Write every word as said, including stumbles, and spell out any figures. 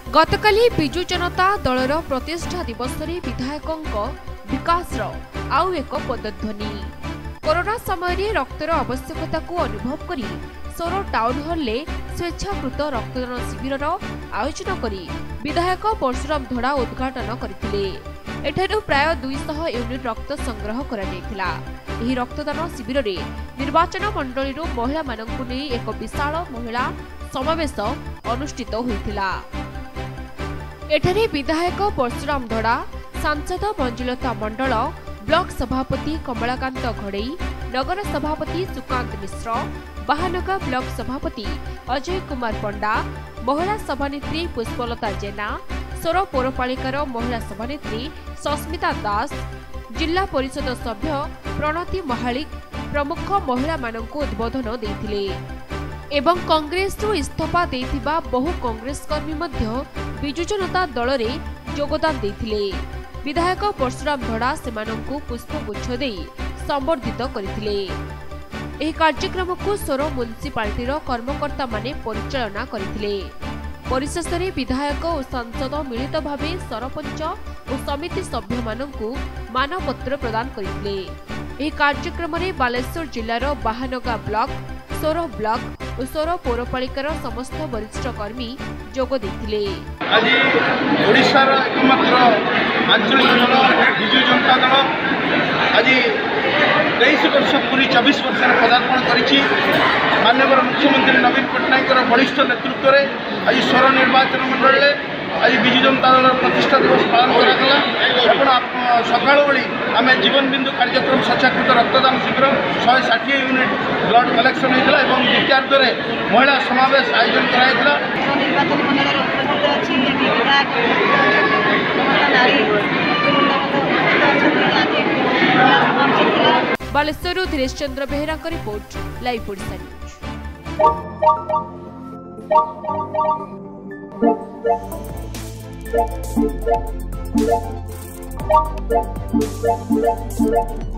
गतकाली बिजु जनता दलर प्रतिष्ठा दिवस में विधायकों विकास आउ एक पदध्वनि कोरोना समय रक्तर आवश्यकता को अनुभव करी सोर टाउन हॉल में स्वेच्छाकृत रक्तदान शिविर आयोजन करी विधायक परशुराम धड़ा उद्घाटन करथिले। एठारु प्राय दुईश यूनिट रक्त संग्रह करा जायथिला। एही रक्तदान शिविर रे निर्वाचन मंडली महिला मानकु नै एक विशाल महिला समावेश अनुष्ठित होइथिला। एठारे विधायक परशुराम धड़ा, सांसद मंजुलता मंडल, ब्लॉक सभापति कमलाकांत घड़ई, नगर सभापति सुकांत मिश्र, बाहानगा ब्लॉक सभापति अजय कुमार पंडा, महिला सभानेत्री पुष्पलता जेना, सोर पौरपालिकार महिला सभानेत्री सस्मिता दास, जिला परिषद सभ्य प्रणति महालिक प्रमुख महिला मानकु उद्बोधन देथिले एवं कांग्रेस रु इस्तीफा देथिबा बहु कांग्रेस कर्मी मध्य बिजु जनता दल रे योगदान देथिले। विधायक परशुराम धड़ा सेमानंकु पुष्पगुच्छ देई संबर्धित करथिले। एही कार्यक्रम को सोर म्युनिसिपालिटीर कर्मकर्ता माने परिचालना करथिले। परिशेष में विधायक और सांसद मिलित भावे सरपंच और समिति सभ्य मानकु मानपत्र प्रदान करथिले। एही कार्यक्रम में बालेश्वर जिल्लार बाहानगा ब्लॉक, सोर ब्लॉक और सोर पौरपालिकार समस्त वरिष्ठ कर्मी जोग देथिले। आज ओडिशा रा एकमात्र आंचलिक दल बिजु जनता दल आज तेईस वर्ष पूरी चौबीस वर्ष पदार्पण करिछि। माननीय मुख्यमंत्री नवीन पट्टनायक वरिष्ठ नेतृत्व में आज सोर निर्वाचन मंडल में आज बिजु जनता दल प्रतिष्ठा दिवस पालन करा सका बेली आम जीवन बिंदु कार्यक्रम स्वेच्छाकृत रक्तदान शिविर शहे षाठी यूनिट ब्लड कलेक्शन होता है। द्वितीयार्ध में महिला समावेश आयोजन कराइला। बालेश्वर धीरेश चंद्र बेहरा का रिपोर्ट, लाइव ओडिशा न्यूज।